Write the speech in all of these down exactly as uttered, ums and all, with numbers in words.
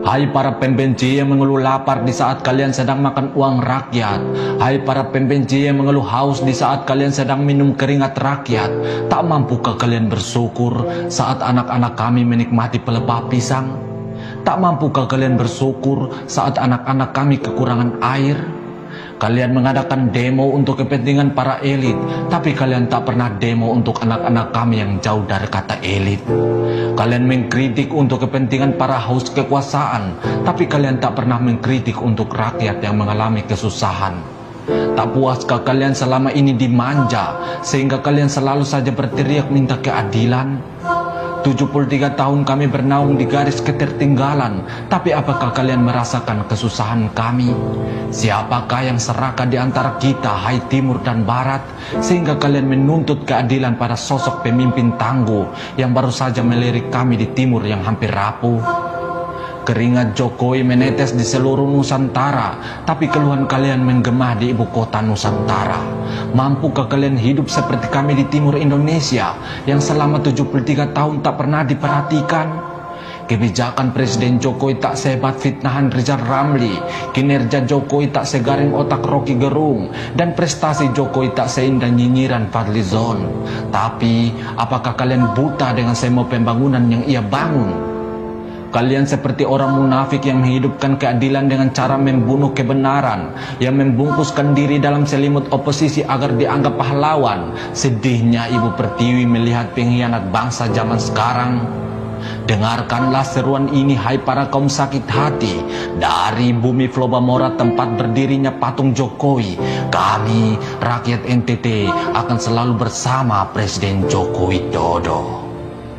Hai para pembenci yang mengeluh lapar di saat kalian sedang makan uang rakyat. Hai para pembenci yang mengeluh haus di saat kalian sedang minum keringat rakyat. Tak mampukah kalian bersyukur saat anak-anak kami menikmati pelepah pisang? Tak mampukah kalian bersyukur saat anak-anak kami kekurangan air? Kalian mengadakan demo untuk kepentingan para elit, tapi kalian tak pernah demo untuk anak-anak kami yang jauh dari kata elit. Kalian mengkritik untuk kepentingan para haus kekuasaan, tapi kalian tak pernah mengkritik untuk rakyat yang mengalami kesusahan. Tak puaskah kalian selama ini dimanja, sehingga kalian selalu saja berteriak minta keadilan? tujuh puluh tiga tahun kami bernaung di garis ketertinggalan, tapi apakah kalian merasakan kesusahan kami? Siapakah yang serakah di antara kita, hai timur dan barat, sehingga kalian menuntut keadilan pada sosok pemimpin tangguh yang baru saja melirik kami di timur yang hampir rapuh? Keringat Jokowi menetes di seluruh Nusantara, tapi keluhan kalian menggema di ibu kota Nusantara. Mampukah kalian hidup seperti kami di timur Indonesia yang selama tujuh puluh tiga tahun tak pernah diperhatikan? Kebijakan Presiden Jokowi tak sehebat fitnahan Rizal Ramli, kinerja Jokowi tak segaring otak Rocky Gerung, dan prestasi Jokowi tak seindah nyinyiran Fadlizon. Tapi, apakah kalian buta dengan semua pembangunan yang ia bangun? Kalian seperti orang munafik yang menghidupkan keadilan dengan cara membunuh kebenaran, yang membungkuskan diri dalam selimut oposisi agar dianggap pahlawan. Sedihnya Ibu Pertiwi melihat pengkhianat bangsa zaman sekarang. Dengarkanlah seruan ini, hai para kaum sakit hati. Dari bumi Flobamora, tempat berdirinya patung Jokowi, kami, rakyat N T T, akan selalu bersama Presiden Joko Widodo.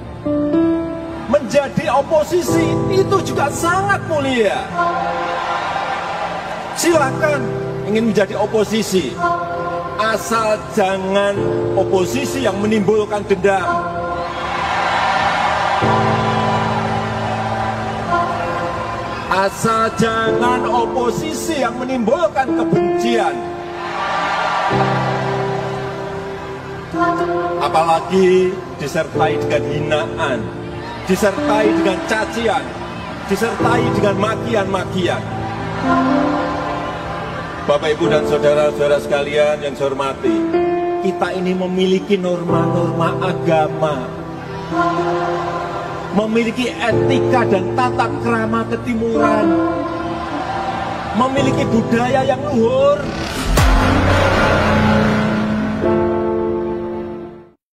Menjadi oposisi itu juga sangat mulia. Silakan ingin menjadi oposisi, asal jangan oposisi yang menimbulkan dendam. Asal jangan oposisi yang menimbulkan kebencian. Apalagi disertai dengan hinaan, disertai dengan cacian, disertai dengan makian-makian. Bapak, Ibu, dan saudara-saudara sekalian yang saya hormati, kita ini memiliki norma-norma agama, memiliki etika dan tata krama ketimuran, memiliki budaya yang luhur.